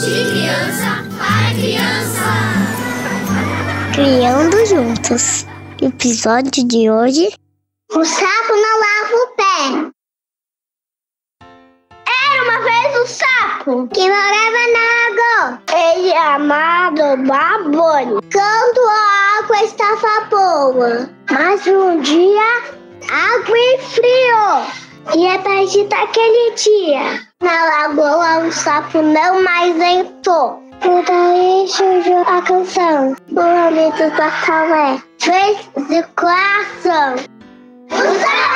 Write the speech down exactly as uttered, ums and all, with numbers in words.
De criança para criança. Criando juntos. Episódio de hoje: o sapo não lava o pé. Era uma vez um sapo que morava na água. Ele é amado babone. Quando a água estava boa, mas um dia a água esfriou. E a partir daquele dia, na lagoa o sapo não mais entrou. Por daí surgiu a canção O Lamento do Batalé, fez de coração. O sapo